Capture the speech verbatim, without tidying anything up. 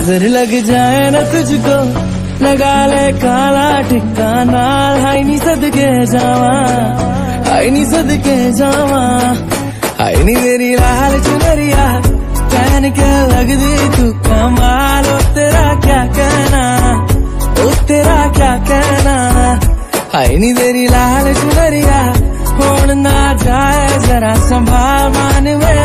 नजर लग जाए न तुझको, लगा ले काला टिक्का नाल, हाय नी सदके जावा, हाय नी सदके जावा, हाय नी तेरी लाल चुनरिया पहन के लगदी तू कमाल। ओ तेरा क्या कहना, ओ तेरा क्या कहना, हाय नी तेरी लाल चुनरिया होन ना जाए जरा संभाल मान में